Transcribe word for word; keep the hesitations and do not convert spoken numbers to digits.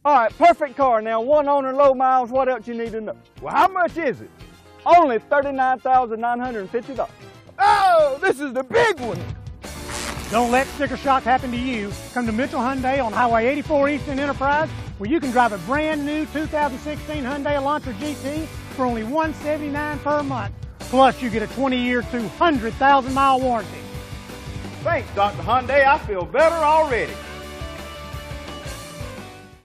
All right, perfect car. Now, one owner, low miles. What else you need to know? Well, how much is it? Only thirty-nine thousand nine hundred fifty dollars. Oh, this is the big one. Don't let sticker shock happen to you. Come to Mitchell Hyundai on Highway eighty-four East in Enterprise, where you can drive a brand new two thousand sixteen Hyundai Elantra G T for only one hundred seventy-nine dollars per month. Plus, you get a twenty year, two hundred thousand mile warranty. Thanks, Doctor Hyundai. I feel better already.